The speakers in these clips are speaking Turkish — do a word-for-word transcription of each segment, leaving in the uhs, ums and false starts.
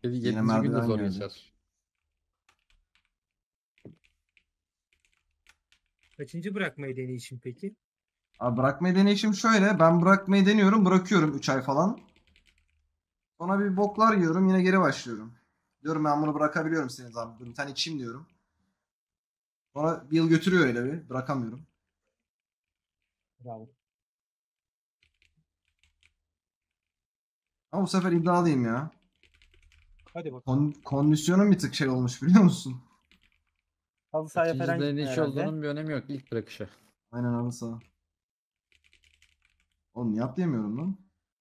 Yine Yedinci gün de merdiven zor geldi. geçer. Kaçıncı bırakmayı deneyişim peki? Abi bırakmayı deneyişim şöyle. Ben bırakmayı deniyorum. Bırakıyorum üç ay falan. Sonra bir boklar yiyorum. Yine geri başlıyorum. Diyorum ben bunu bırakabiliyorum senin zaman. Dur bir tane içeyim diyorum. Sonra bir yıl götürüyor öyle bir. Bırakamıyorum. Bravo. Ama bu sefer iddialıyım ya. Hadi bakalım. Kon kondisyonum bir tık şey olmuş biliyor musun? Halı sahaya Kaçıncı falan gitme deneyişi herhalde. olduğunun bir önemi yok. İlk bırakışı. Aynen halı saha. Oğlum niye atlayamıyorum lan?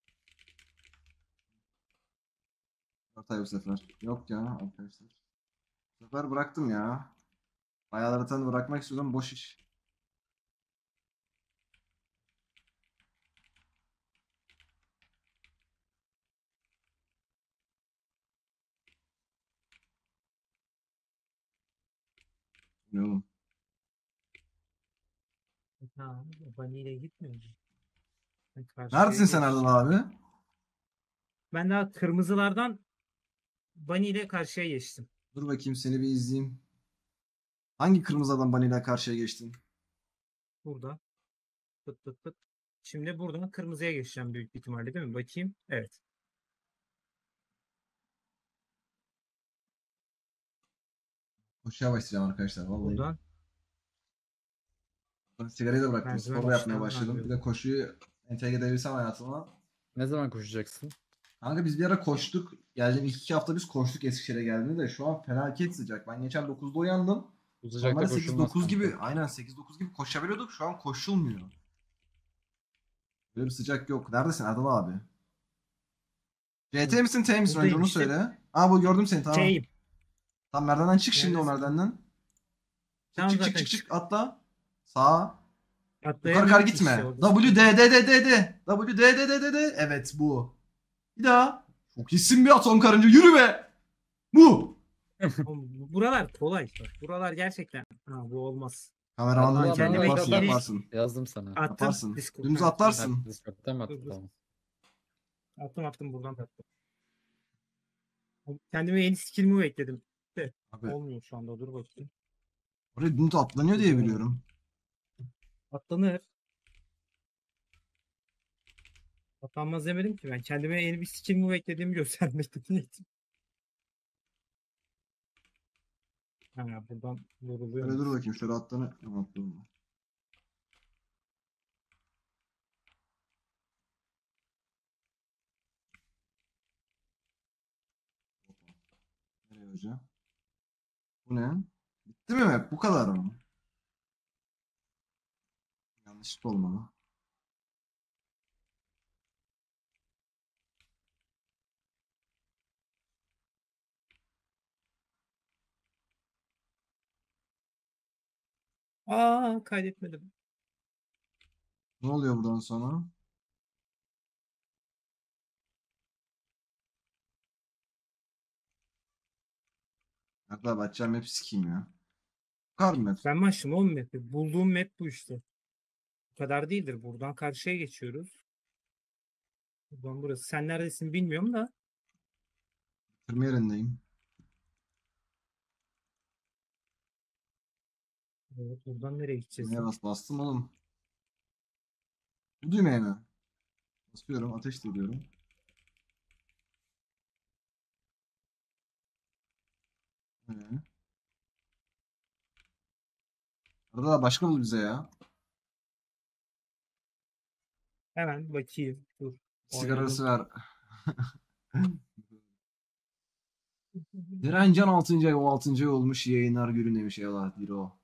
Hatay bu sefer. Yok ya arkadaşlar. Bu sefer bıraktım ya. Bayağıları tanı bırakmak istiyordum. Boş iş. Ne oğlum? Ha, Bunny ile gitmiyor mu? Ben karşıya Neredesin sen Erdal geçeceğim. abi? Ben daha kırmızılardan Bunny ile karşıya geçtim. Dur bakayım seni bir izleyeyim. Hangi kırmızı adam Bunny ile karşıya geçtin? Burada. Pıt pıt pıt. Şimdi buradan kırmızıya geçeceğim büyük ihtimalle değil mi? Bakayım. Evet. Koşuya başlayacağım arkadaşlar vallahi. Buradan Ben sigarayı da bıraktım. merdiven Spor da yapmaya işlem başladım. Bir algıladım. de koşuyu entegre edebilsem hayatıma. Ne zaman koşacaksın? Kanka biz bir ara koştuk. Geldiğim ilk iki hafta biz koştuk Eskişehir'e geldiğinde de şu an felaket sıcak. Ben geçen dokuzda uyandım. Bu sıcakta Normalde sekiz koşulmaz dokuz gibi, kanka. aynen sekiz dokuz gibi koşabiliyorduk. Şu an koşulmuyor. Böyle bir sıcak yok. Neredesin Erdal abi? C T misin T misin? Önce Buradayım onu işte. söyle. Aa bu gördüm seni tamam. Şeyim. Tamam merdivenden çık şimdi o Neredesin lan? merdivenden. Çık Tamam çık çık zaten çık çık çık. atla. Sağa. Yukarı kar Atlayamıyorum ki işte gitme. orada. W D D D D D. W D D D D D. Evet bu. Bir daha. Çok iyisin bir atom karınca. Yürü be. Bu. Oğlum, bu- Buralar kolay. Bak, buralar gerçekten. Ha, bu olmaz. Kameramandan Erdal abi bana kendini Kendime link yaparsın atar yeni mısın? yaparsın. Yazdım sana. attım. Yaparsın. Discord. Dümdüz Ha, tamam. Ha, atlarsın. Discord'tan mı Dur attın? dur. Tamam. Attım attım buradan attım. Kendime yeni skill move ekledim. De, Abi olmuyor şu anda. Dur bakayım. oraya dümdüz atlanıyor diye biliyorum. Atlanır. Atlanmaz demedim ki ben. Kendime yeni bir skill move eklediğimi göstermek niyetim. Ha, buradan Şöyle dur yoruluyormuş. bakayım şöyle atlanıyor. Tamam atladım. Nereye hocam? Bu ne? Bitti mi map? Bu kadar mı? Yanlışlık olmalı. Aa kaydetmedim. Ne oluyor buradan sonra? Hatta açacağım map sikeyim ya. Bu kadar mı map? Ben başladım oğlum map'i. Bulduğum map bu işte. Bu kadar değildir. Buradan karşıya geçiyoruz. Buradan burası. Sen neredesin bilmiyorum da. Bitirme yerindeyim. Evet, buradan nereye gideceğiz Düğmeye lan? bas bastım oğlum. Bu düğmeye mi? Basıyorum ateş de ediyorum. Ee, Arada da başka bul bize ya. Hemen bakayım. Dur. Sigarası Oynadım. ver. Direncan altıncı ay on altıncı ay olmuş yayınlar günü demiş Allah bir o.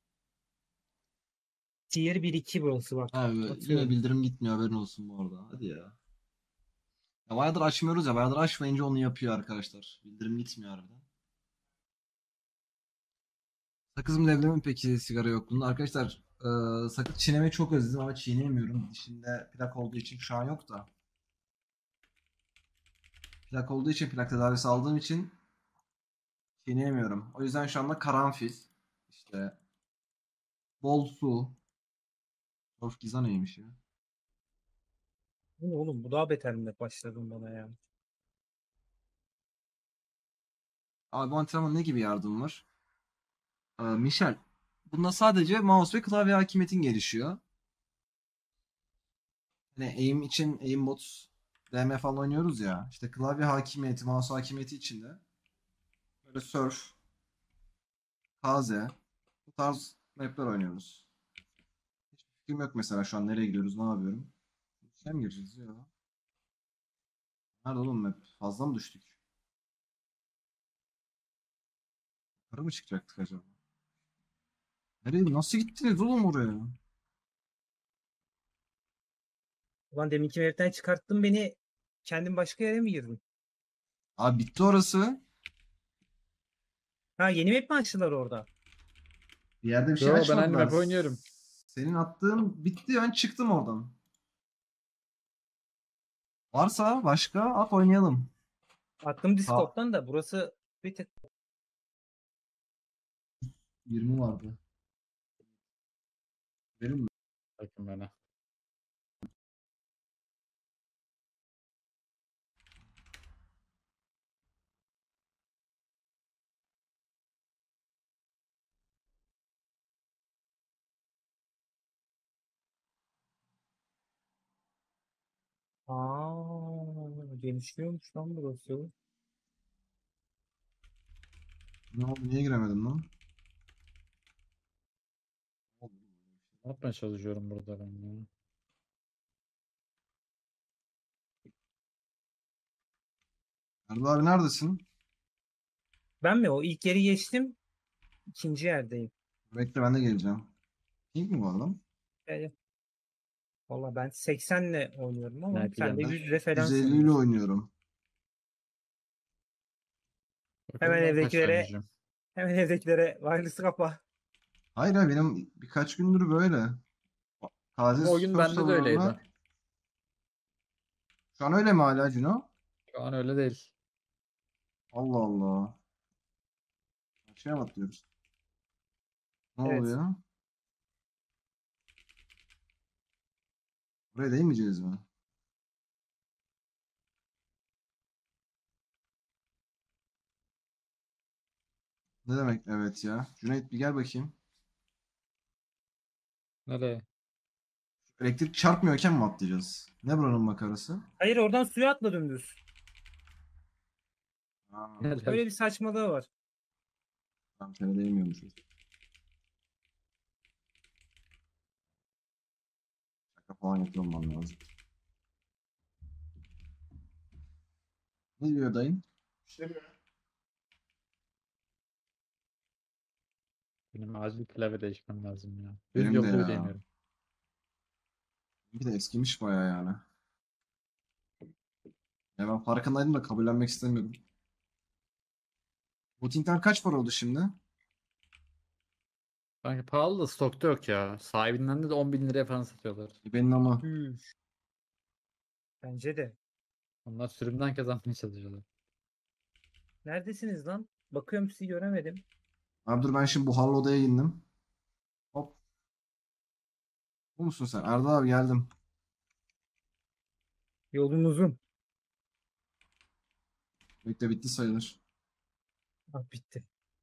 Tier bir iki burası bak. Abi yine Atıyorum. bildirim gitmiyor haberin olsun bu arada. Hadi ya. Ya bayağıdır açmıyoruz ya. Bayağıdır açmayınca onu yapıyor arkadaşlar. Bildirim gitmiyor harbiden. Sakız mı devre mi peki sigara yokluğunda? Arkadaşlar e, sakız çiğnemeyi çok özledim ama çiğneyemiyorum. Dişimde plak olduğu için şu an yok da. Plak olduğu için plak tedavisi aldığım için çiğneyemiyorum. O yüzden şu anda karanfil. İşte bol su. Of giza neymiş ya? Bu ne oğlum? Bu daha beterinde başladım bana ya. Abi bu antrenman ne gibi yardım var? Ee, Michel. Bunda sadece mouse ve klavye hakimiyetin gelişiyor. Hani aim için aimbot D M falan oynuyoruz ya. İşte klavye hakimiyeti, mouse hakimiyeti için de böyle Surf, K Z bu tarz mapler oynuyoruz. Hiçbir fikrim yok mesela şu an nereye gidiyoruz, ne yapıyorum. İçine mi gireceğiz ya? Nerede oğlum map? Fazla mı düştük? Yukarı mı çıkacaktık acaba? Nereye, nasıl gittiniz oğlum oraya? Ulan deminki map'ten çıkarttın beni. Kendin başka yere mi girdin? Abi bitti orası. Ha, yeni map mi açtılar orada? Bir yerde bir şey Yo, ben açmadılar. aynı map oynuyorum. Senin attığın bitti, ben çıktım oradan. Varsa başka at oynayalım. Attım Ha, Discord'dan da burası bir tık. yirmi vardı. Benim mi? Bakın bana. Aa, genişliyormuş lan burası. Ne oldu? Niye giremedim lan? Ne yapmaya çalışıyorum burada ben ya? Erdo abi neredesin? Ben mi? O ilk yeri geçtim. İkinci yerdeyim. Bekle, ben de geleceğim. Pink mi var lan? Yani, valla ben seksenle oynuyorum ama Sniper sen de geldi. yüzle yüz elli ile falansındır. oynuyorum. Bakalım Hemen ben kaçta evdekilere oynayacağım. hemen evdekilere wireless kapa. Hayır ya, benim birkaç gündür böyle. Taze Ama o gün Surf bende de öyleydi. serverlarına. Şu an öyle mi hala Cino? Şu an öyle değil. Allah Allah. Şey mi atlıyoruz? Ne Evet. oluyor? Buraya değmeyeceğiz mi? Ne demek evet ya? Cüneyt bir gel bakayım. Nereye? Elektrik çarpmıyorken mi atlayacağız? Ne buranın makarası? Hayır, oradan suya atla dümdüz. Ha, Nereye? Öyle bir saçmalığı var. tam sene değmiyormuşuz. Şaka falan yapılman lazım. Ne diyor dayın? Benim acil klavye değişmem lazım ya. Düz Benim de yolda ya. yürüyemiyorum. Bir de eskimiş baya yani. Ya ben farkındaydım da kabullenmek istemiyordum. Booting'den kaç para oldu şimdi? Sanki pahalı da stokta yok ya. Sahibinden de on bin liraya falan satıyorlar. E benim ama. Üf. Bence de. Onlar sürümden kazanmaya çalışıyorlar. Neredesiniz lan? Bakıyorum, sizi göremedim. Abi dur, ben şimdi buharlı odaya indim. Hop. Bu musun sen? Arda abi geldim. Yolun uzun. Bekle, bitti sayılır. Ah, bitti.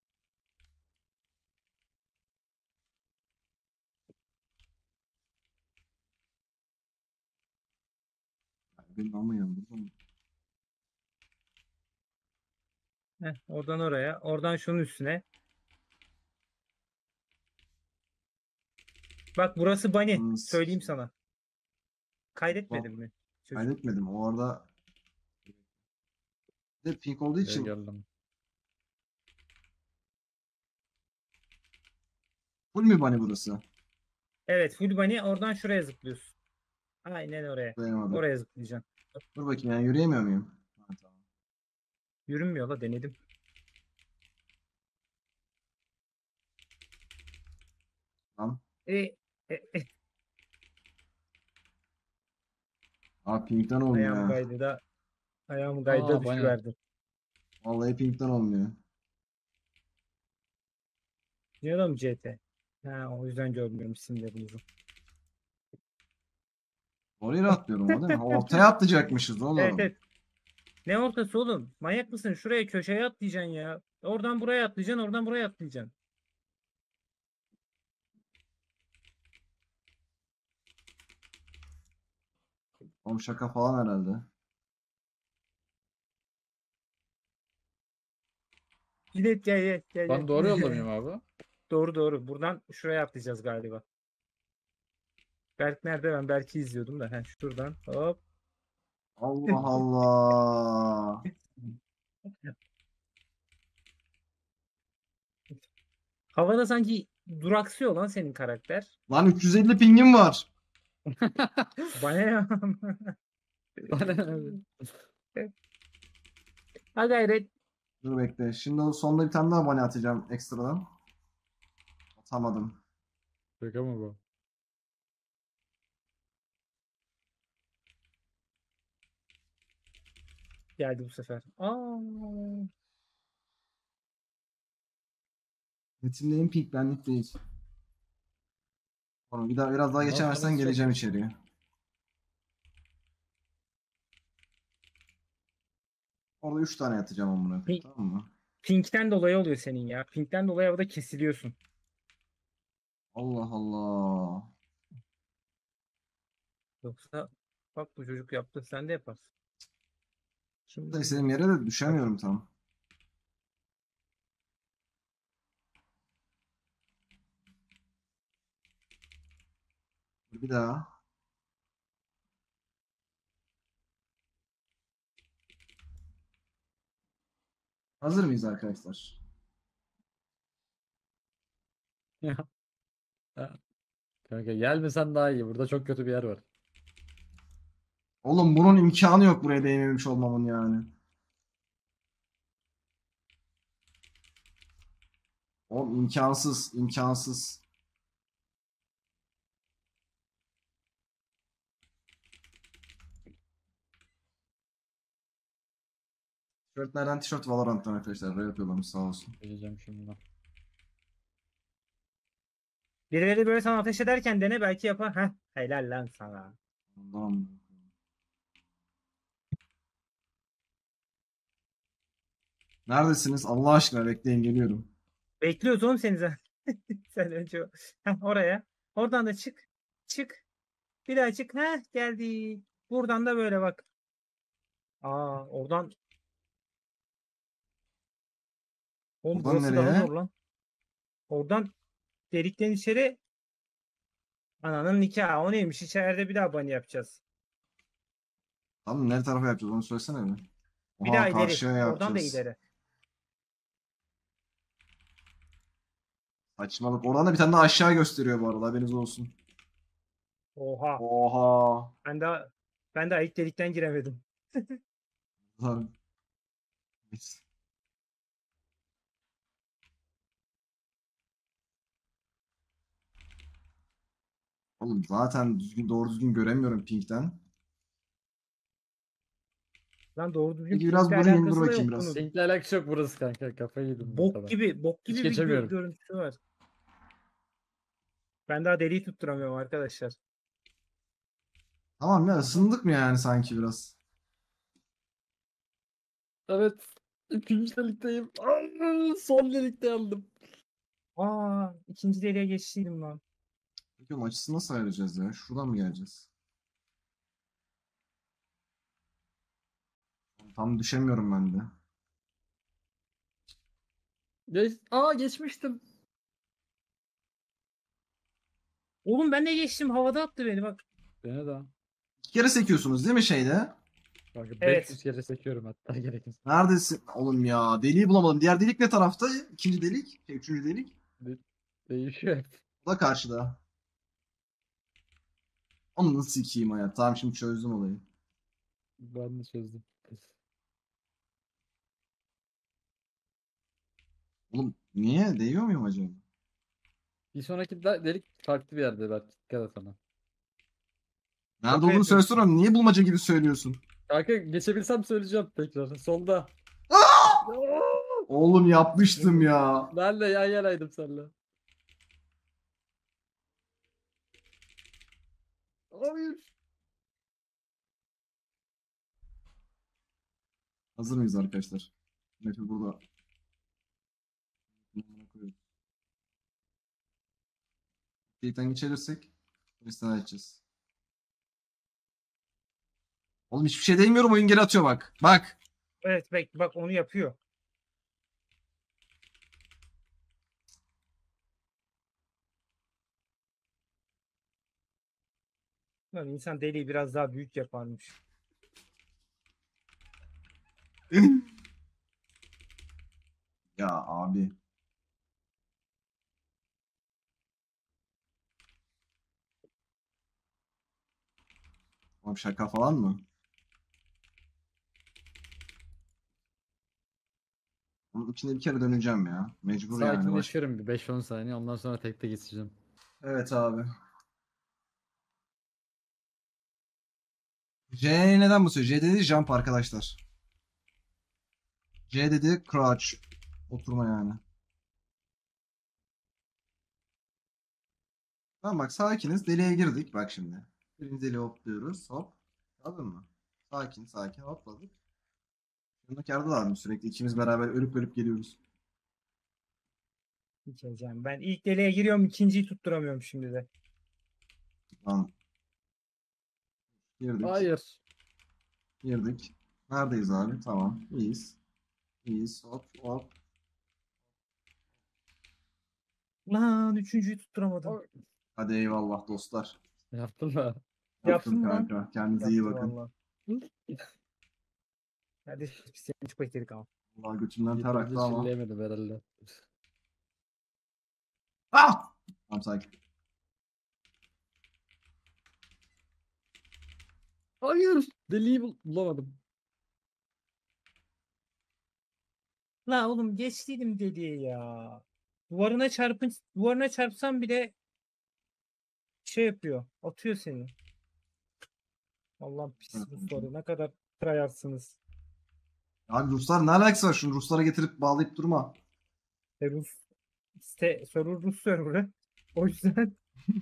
Yani benim ama yandım. Heh, oradan oraya. Oradan şunun üstüne. Bak, burası bani. Hmm, Söyleyeyim sana. bak, Kaydetmedin mi? Çocuk. kaydetmedim. O arada bir de pink olduğu Buraya için geldim. full mü bunny burası? Evet, full bani. Oradan şuraya zıplıyorsun. Aynen oraya. Dayanamadım. Oraya zıplayacaksın. Dur bakayım, yani yürüyemiyor muyum? Ha, tamam. Yürünmüyor la, denedim. Tamam. E, e, e. Aa, pinkten olmuyor Ayağım ha. kaydı da ayağım kaydı da Aa, bana. düşüverdim. Vallahi pinkten olmuyor. Diyor mu C T? Ha, o yüzden görmüyorum isimlerinizi. Oraya atlıyorum ama değil mi? Ortaya atlayacakmışız Evet, oğlum. evet. Ne ortası oğlum? Manyak mısın? Şuraya köşeye atlayacaksın ya. Oradan buraya atlayacaksın, oradan buraya atlayacaksın. Oğlum şaka falan herhalde. Gidet gel gel gel Ben gel. doğru yolda mıyım abi? Doğru doğru. Buradan şuraya atlayacağız galiba. Berk nerede? Ben Berk'i izliyordum da. Heh, şuradan hop. Allah Allah. Havada sanki duraksıyor lan senin karakter. Lan üç yüz elli pingim var. Bana ya. Bana ne abi? Ha gayret. Dur bekle. Şimdi o sonunda bir tane daha abone atacağım ekstradan. Atamadım. Şaka mı bu? Geldi bu sefer. Aa. Metinlerin ping benlik değil. Oğlum bir daha biraz daha Bundan geçemezsen sonrası çok- geleceğim içeriye. Orada üç tane yatacağım amına koyayım, Ping, tamam mı? Pink'ten dolayı oluyor senin ya. Pink'ten dolayı havada kesiliyorsun. Allah Allah. Yoksa bak bu çocuk yaptı. Sen de yaparsın. Burada istediğim yere de düşemiyorum tam. Bir daha. Hazır mıyız arkadaşlar? Ya. Ya. Kanka gelmesen daha iyi. Burada çok kötü bir yer var. Oğlum bunun imkanı yok buraya değmemiş olmamın yani. Oğlum imkansız, imkansız. Tişörtlerden tişört Valorant'tan arkadaşlar. Rap yapıyorlarmış sağ olsun. Geleceğim şimdi. Birileri böyle sana ateş ederken dene belki yapar. Heh, helal lan sana. Allah'ım. Neredesiniz? Allah aşkına bekleyin geliyorum. Bekliyoruz oğlum seni zaten. Sen önce o- Heh, oraya. Oradan da çık. Çık. Bir daha çık. Heh, geldi. Buradan da böyle bak. Aa, oradan. Oğlum Buradan burası daha nereye? zor lan. Oradan delikten içeri ananın nikahı. O neymiş? İçeride bir daha bunny yapacağız. Tamam nereye tarafa yapacağız onu söylesene bir. Bir daha Oha ileri. karşıya Oradan da yapacağız. ileri. Saçmalık. Oradan da bir tane daha aşağı gösteriyor bu arada haberiniz olsun. Oha. Oha. Ben daha ben daha ilk delikten giremedim. Lan. Oğlum zaten düzgün doğru düzgün göremiyorum pinkten. Lan doğru düzgün Peki biraz pinkle vurayım dur alakası da bakayım yok biraz. bunun. Linkle alakası yok burası kanka. Kafayı yedim bu Bok kadar. gibi, bok Hiç gibi bir gö- geçemiyorum. görüntüsü var. Ben daha deliği tutturamıyorum arkadaşlar. Tamam ya ısındık mı yani sanki biraz? Evet. İkinci delikteyim. Aa, son delikte aldım. Aa, ikinci deliğe geçtiydim lan. Peki oğlum açısı nasıl ayıracağız ya? Şuradan mı geleceğiz? Tam düşemiyorum ben de. Geç... Aa geçmiştim. Oğlum ben de geçtim. Havada attı beni bak. Beni de. İki kere sekiyorsunuz değil mi şeyde? Kanka Evet. beş yüz kere sekiyorum hatta gerekirse. Neredesin? Oğlum ya deliği bulamadım. Diğer delik ne tarafta? İkinci delik. Şey, üçüncü delik. De- Değişiyor hep. O da karşıda. Onu nasıl sikeyim hayat? Tamam şimdi çözdüm olayı. Ben de çözdüm. Oğlum niye? Değiyor muyum acaba? Bir sonraki de- delik farklı bir yerde belki. Dikkat et ona. Nerede Şaka olduğunu yapıyorsun. söylesene. Niye bulmaca gibi söylüyorsun? Kanka geçebilsem söyleyeceğim tekrar. Solda. Oğlum yapmıştım ya. Ben de yan yanaydım seninle. Hayır. Hazır mıyız arkadaşlar? Map'i burada Gate'den geçerirsek Hristiyan edeceğiz. Oğlum hiçbir şey değmiyorum, oyun geri atıyor bak. Bak. Evet bak, bak onu yapıyor. Lan insan deliği biraz daha büyük yaparmış. Ya abi. Oğlum şaka falan mı? Onun içinde bir kere döneceğim ya. Mecbur yani. Baş... Sakinleşiyorum bir beş on saniye. Ondan sonra tekte geçeceğim. Evet abi. J neden bu söylüyor? J dedi jump arkadaşlar. C dedi crouch. Oturma yani. Tamam bak sakiniz. Deliğe girdik. Bak şimdi. Birinci deliğe hopluyoruz. Hop. Anladın mı? Sakin sakin hopladık. Yanındaki Arda da abi sürekli ikimiz beraber ölüp ölüp geliyoruz. Hiç heyecan. Ben ilk deliğe giriyorum, ikinciyi tutturamıyorum şimdi de. Lan. Girdik. Hayır. Girdik. Neredeyiz abi? Tamam. İyiyiz. İyiyiz. Hop hop. Lan üçüncüyü tutturamadım. Oy. Hadi eyvallah dostlar. Yaptın mı? Yaptım Yaptın mı lan? kanka. Kendinize iyi Yaptı bakın. valla. Hadi biz seni çok bekledik ama. Allah götümden ter aktı Yeterince ama. çilleyemedim herhalde. Ah! Tamam sakin. Hayır. Deliği bul- bulamadım. La oğlum geçtiydim dediği ya. Duvarına çarpın, duvarına çarpsam bile şey yapıyor. Atıyor seni. Allah'ım pis Evet, Rusları ne kadar tryhardsınız. abi Ruslar ne alakası var? Şunu Ruslara getirip bağlayıp durma. E, Rus site, server Rus serverı. O yüzden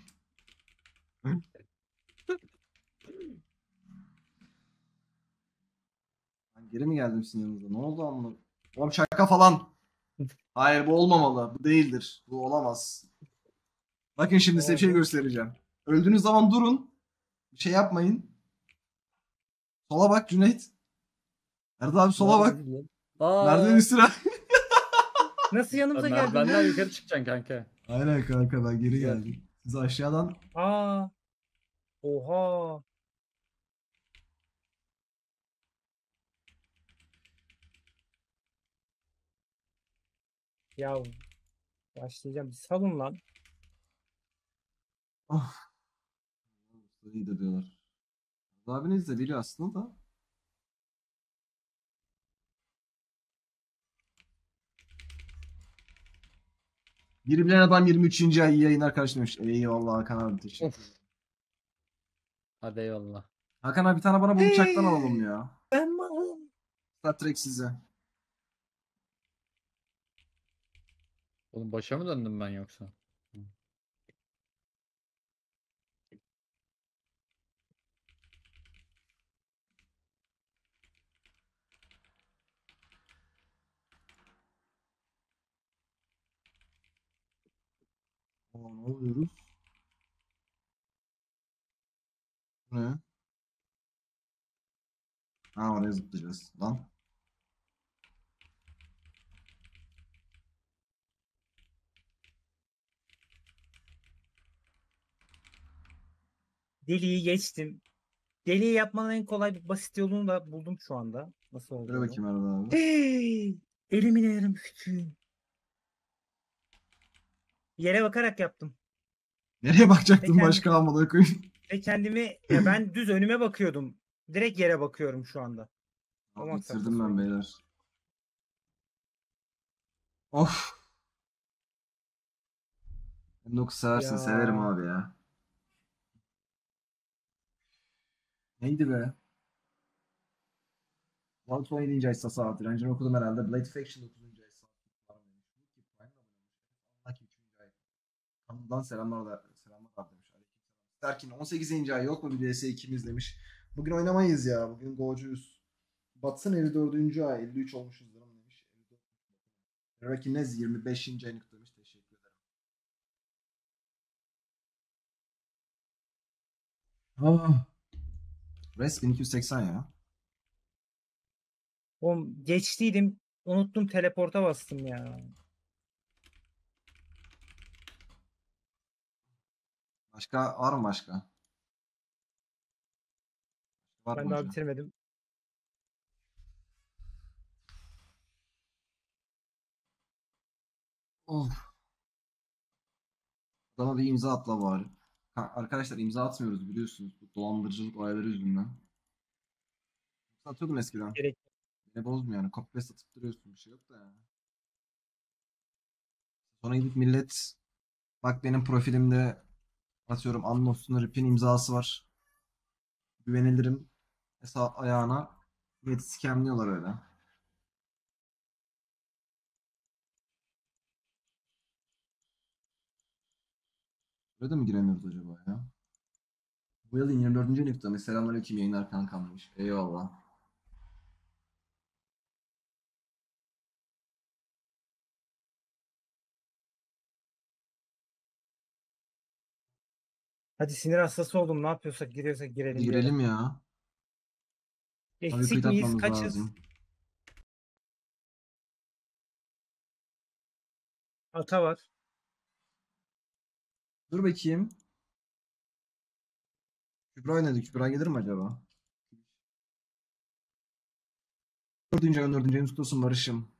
Ben geri mi geldim sizin yanınıza? Ne oldu amma? Oğlum şaka falan. Hayır bu olmamalı. Bu değildir. Bu olamaz. Bakın şimdi size bir şey oldu. göstereceğim. Öldüğünüz zaman durun. Bir şey yapmayın. Sola bak Cüneyt. Erdo abi sola bak. Neredesin lan? Aa, Merdiven üstüne. Nasıl yanımıza sen geldin merdivenden lan? yukarı çıkacaksın kanka. Aynen kanka ben geri Güzel. geldim. Siz aşağıdan. Aa. Oha. Ya başlayacağım. Bir salın lan. Oh. İyi de diyorlar. Erdo abiniz de biliyor aslında da. Biri bilen adam yirmi üçüncü ay iyi yayınlar karşılamış. Eyvallah Hakan abi teşekkür Of. ederim. Hadi eyvallah. Hakan abi bir tane bana bu bıçaktan alalım ya. Ben malım. Star Trek size. Oğlum başa mı döndüm ben yoksa? Hı. Aa, ne oluyoruz? Bu ne? Ha oraya zıplayacağız. Lan. Deliği geçtim. Deliği yapmanın en kolay bir basit yolunu da buldum şu anda. Nasıl Şöyle olduğunu. bakayım arada abi. Hey! Elimin ayarım küçüğüm. Yere bakarak yaptım. Nereye Ve, bakacaktın kend- başka amına koyayım? ve kendimi ya ben düz önüme bakıyordum. Direkt yere bakıyorum şu anda. O Abi maksatla bitirdim ben söyleyeyim. beyler. Of. M dokuz seversin. Severim Ya abi ya. Neydi be? Vault on yedinci ay saat. Direncini okudum herhalde. Blade Faction dokuzuncu ay saat. Lucky üçüncü ay. Kanaldan selamlar da selamlar abi demiş. Aleykümselam. Serkin on sekizinci ay yok mu bir D S ikimiz demiş. Bugün oynamayız ya. Bugün golcuyuz. Batsın elli dördüncü ay elli üç olmuşuzdur ama demiş. Rakinez yirmi beşinci ayını kutlamış. Teşekkür ederim. Ah. Res bin iki yüz seksen ya. Oğlum geçtiydim. Unuttum, teleporta bastım ya. Başka var mı başka? Var Ben mı daha hocam? bitirmedim. Of. Adama bir imza atla bari. Ha, arkadaşlar imza atmıyoruz biliyorsunuz. Bu dolandırıcılık olayları yüzünden. Atıyordum eskiden. Gerek. Beni bozmuyor yani. Copy paste atıp duruyorsun. Bir şey yok da yani. Sonra gidip millet bak benim profilimde atıyorum Anlos'un Rip'in imzası var. Güvenilirim. Hesap ayağına. Milleti scamliyorlar öyle. Böyle de mi giremiyoruz acaba ya? Bu yılın yirmi dördüncü nokta. Selamünaleyküm yayınlar kankam demiş. Eyvallah. Hadi sinir hastası oldum. Ne yapıyorsak giriyorsak Hadi girelim bir ara. girelim ya. Tabii Eksik kayıt miyiz? atmamız Kaçız? lazım. Ata var. Dur bakayım. Kübra oynadı. Kübra gelir mi acaba? Dördüncü ayın dördüncü ayın kutlu olsun Barış'ım.